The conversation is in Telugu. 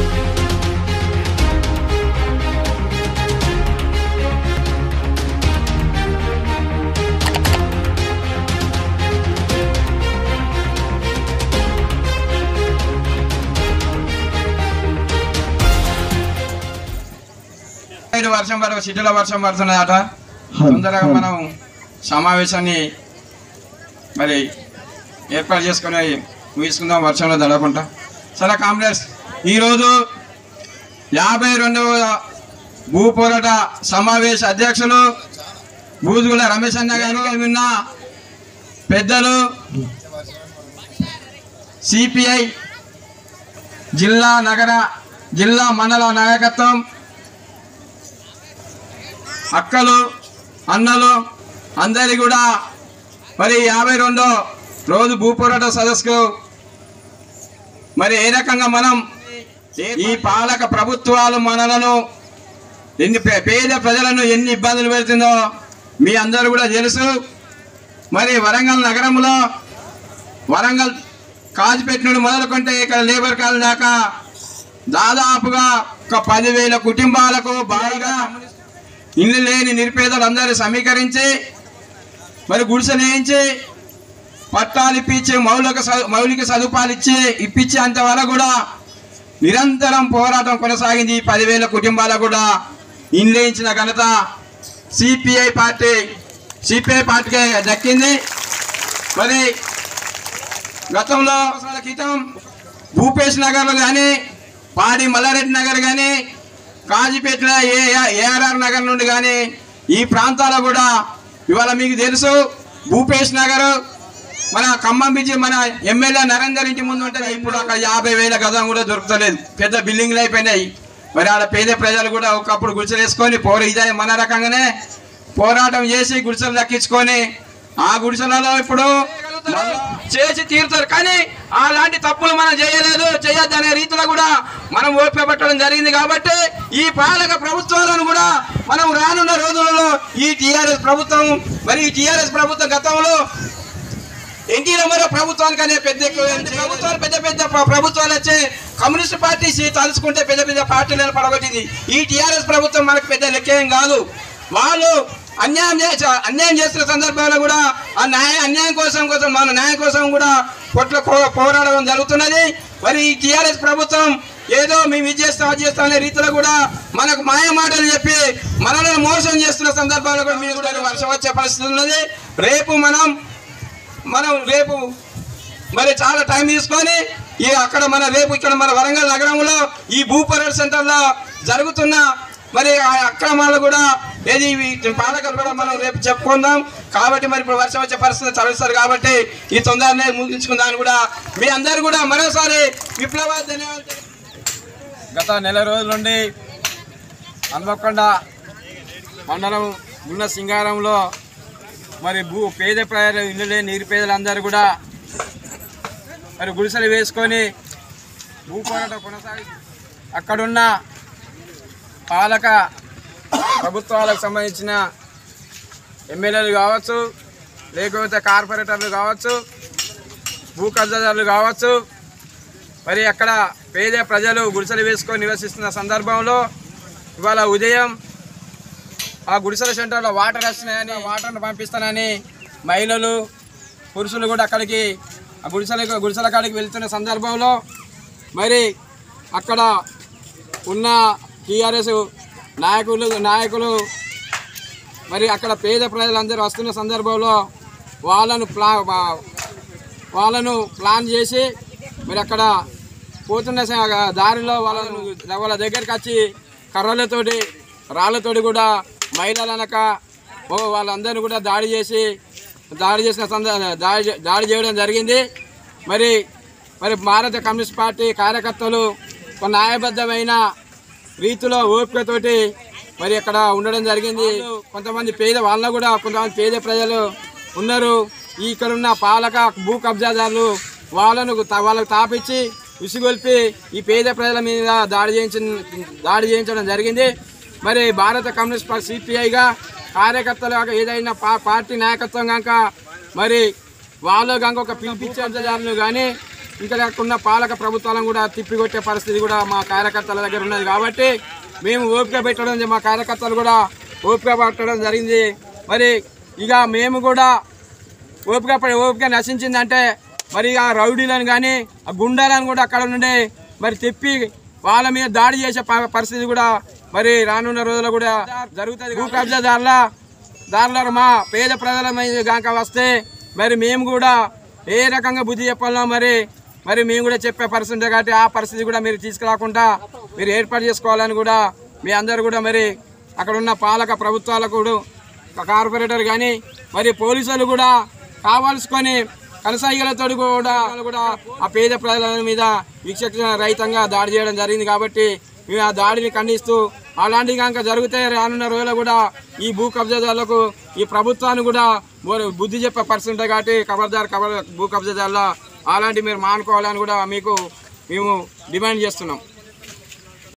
వర్షం వరకు సిటీలో వర్షం పడుతున్నదట. తొందరగా మనం సమావేశాన్ని మరి ఏర్పాటు చేసుకుని ముగించుకుందాం వర్షంలో తడవకుండా. సరే కాంగ్రెస్ ఈరోజు 52వ భూ పోరాట సమావేశ అధ్యక్షులు బూజుగుల రమేష్ అన్న గారు, ఉన్న పెద్దలు సిపిఐ జిల్లా మండల నాయకత్వం, అక్కలు అన్నలు అందరి కూడా మరి 52వ రోజు భూపోరాట సదస్సుకు మరి ఏ రకంగా మనం ఈ పాలక ప్రభుత్వాలు మనలను పేద ప్రజలను ఎన్ని ఇబ్బందులు పెడుతుందో మీ అందరూ కూడా తెలుసు. మరి వరంగల్ నగరంలో వరంగల్ కాజిపేట నుండి మొదలుకుంటే ఇక్కడ లేబర్ కాలనీ దాకా దాదాపుగా ఒక 10,000 కుటుంబాలకు భారీగా ఇల్లు లేని నిరుపేదలు అందరూ సమీకరించి మరి గుడిసెలు వేయించి పట్టాలు ఇప్పించి మౌలిక సదుపాయాలు ఇప్పించి అంతవరకు కూడా నిరంతరం పోరాటం కొనసాగింది. 10,000 కుటుంబాలకు కూడా ఇల్లు వేయించిన ఘనత సిపిఐ పార్టీకే దక్కింది. మరి గతంలో క్రితం భూపేష్ నగర్లో కానీ, పాడి మల్లారెడ్డి నగర్ కానీ, కాజీపేటలో ఏఆర్ఆర్ నగర్ నుండి కానీ ఈ ప్రాంతాల్లో కూడా ఇవాళ మీకు తెలుసు భూపేష్ నగర్ మన ఖమ్మం బిజీ మన ఎమ్మెల్యే నరేందర్ ఇంటి ముందు ఉంటుంది. ఇప్పుడు అక్కడ 50,000 గజం కూడా దొరుకుతలేదు, పెద్ద బిల్డింగ్లు అయిపోయినాయి. మరి ఆడ పేద ప్రజలు కూడా ఒకప్పుడు గుడిసెలు వేసుకొని ఇదే మన రకంగానే పోరాటం చేసి గుడిసెలు దక్కించుకొని ఆ గుడిసెలలో ఇప్పుడు చేసి తీరుతారు. కానీ అలాంటి తప్పులు మనం చేయొద్దనే రీతిలో కూడా మనం ఓపిక పట్టడం జరిగింది. కాబట్టి ఈ పాలక ప్రభుత్వాలను కూడా మనం రానున్న రోజులలో ఈ టీఆర్ఎస్ ప్రభుత్వం మరి ఈ టీఆర్ఎస్ ప్రభుత్వం గతంలో ఎన్టీ రామారావు ప్రభుత్వానికనే పెద్ద ప్రభుత్వాలు వచ్చి కమ్యూనిస్ట్ పార్టీ తలుచుకుంటే పెద్ద పార్టీలను పడగొట్టింది. ఈ టీఆర్ఎస్ ప్రభుత్వం మనకు పెద్ద లెక్కేం కాదు. వాళ్ళు అన్యాయం చేస్తున్న సందర్భంలో కూడా ఆ అన్యాయం కోసం మన న్యాయం కోసం కూడా పోరాడడం జరుగుతున్నది. మరి ఈ టీఆర్ఎస్ ప్రభుత్వం ఏదో మేము ఇది చేస్తాం అది చేస్తాం అనే రీతిలో కూడా మనకు మాయ మాటలు చెప్పి మనల్ని మోసం చేస్తున్న సందర్భంలో కూడా మీరు కూడా వర్షం వచ్చే పరిస్థితి ఉన్నది. రేపు మనం మరి చాలా టైం తీసుకొని అక్కడ ఇక్కడ మన వరంగల్ నగరంలో ఈ భూపోరాట సెంటర్లో జరుగుతున్న మరి ఆ అక్రమాలు కూడా ఏది పాలకులు కూడా మనం రేపు చెప్పుకుందాం. కాబట్టి మరి ఇప్పుడు వర్షం వచ్చే పరిస్థితి చదివిస్తారు కాబట్టి ఈ తొందరనే ముగించుకుందామని కూడా మీ అందరు కూడా మరోసారి విప్లవ ధన్యవాదాలు. గత నెల రోజుల నుండి హన్మకొండ మండలం ఉన్న సింగారంలో మరి పేద ప్రజలు ఇల్లు లేని నిరుపేదలందరూ కూడా మరి గుడిసెలు వేసుకొని భూపోరాటం కొనసాగి అక్కడున్న పాలక ప్రభుత్వాలకు సంబంధించిన ఎమ్మెల్యేలు కావచ్చు, లేకపోతే కార్పొరేటర్లు కావచ్చు, భూ కబ్జాదారులు కావచ్చు, మరి అక్కడ పేద ప్రజలు గుడిసెలు వేసుకొని నివసిస్తున్న సందర్భంలో ఇవాళ ఉదయం ఆ గుడిసెల సెంటర్లో వాటర్ వస్తున్నాయని వాటర్ను పంపిస్తానని మహిళలు పురుషులు కూడా అక్కడికి ఆ గుడిసెల కాడికి వెళ్తున్న సందర్భంలో మరి అక్కడ ఉన్న టీఆర్ఎస్ నాయకులు మరి అక్కడ పేద ప్రజలందరూ వస్తున్న సందర్భంలో వాళ్ళను ప్లాన్ చేసి మరి అక్కడ పోతున్న దారిలో వాళ్ళ దగ్గరికి వచ్చి కర్రలతోటి రాళ్ళతోటి కూడా మహిళలు అనక వాళ్ళందరినీ కూడా దాడి చేయడం జరిగింది. మరి భారత కమ్యూనిస్ట్ పార్టీ కార్యకర్తలు ఒక న్యాయబద్ధమైన రీతిలో ఓపికతోటి మరి అక్కడ ఉండడం జరిగింది. కొంతమంది పేద ప్రజలు ఉన్నారు. ఇక్కడున్న పాలక భూ కబ్జాదారులు వాళ్ళకు తాపించి విసుగొల్పి ఈ పేద ప్రజల మీద దాడి చేయించడం జరిగింది. మరి భారత కమ్యూనిస్ట్ పార్టీ సిపిఐగా కార్యకర్తలు ఏదైనా పార్టీ నాయకత్వం కనుక మరి వాళ్ళు కనుక ఒక పిలిపించే కబ్జాదారులు కానీ ఇంకా లేకున్న పాలక ప్రభుత్వాలను కూడా తిప్పికొట్టే పరిస్థితి కూడా మా కార్యకర్తల దగ్గర ఉన్నది కాబట్టి మేము ఓపిక పెట్టడం, మా కార్యకర్తలు కూడా ఓపిక పట్టడం జరిగింది. మరి ఇక మేము కూడా ఓపిక నశించిందంటే మరి ఆ రౌడీలను కానీ ఆ గుండాలను కూడా అక్కడ నుండి మరి తిప్పి వాళ్ళ మీద దాడి చేసే పరిస్థితి కూడా మరి రానున్న రోజుల్లో కూడా జరుగుతుంది. భూ కబ్జాదారుల మా పేద ప్రజల మీద కనుక వస్తే మరి మేము కూడా ఏ రకంగా బుద్ధి చెప్పాలనో మరి మేము కూడా చెప్పే పరిస్థితి ఉంటుంది కాబట్టి ఆ పరిస్థితి కూడా మీరు తీసుకురాకుండా మీరు ఏర్పాటు చేసుకోవాలని కూడా మీ అందరూ కూడా మరి అక్కడ ఉన్న పాలక ప్రభుత్వాలకు కార్పొరేటర్ కానీ మరి పోలీసులు కూడా కావాల్సుకొని కనసాయిలతో కూడా ఆ పేద ప్రజల మీద విచక్షణ రహితంగా దాడి చేయడం జరిగింది కాబట్టి మేము ఆ దాడిని ఖండిస్తూ అలాంటివి కనుక జరిగితే రానున్న రోజుల్లో కూడా ఈ భూ కబ్జాదారులకు ఈ ప్రభుత్వాన్ని కూడా బుద్ధి చెప్పే పరిస్థితి ఉంటుంది కాబట్టి భూ కబ్జాదారుల అలాంటివి మీరు మానుకోవాలని కూడా మేము డిమాండ్ చేస్తున్నాం.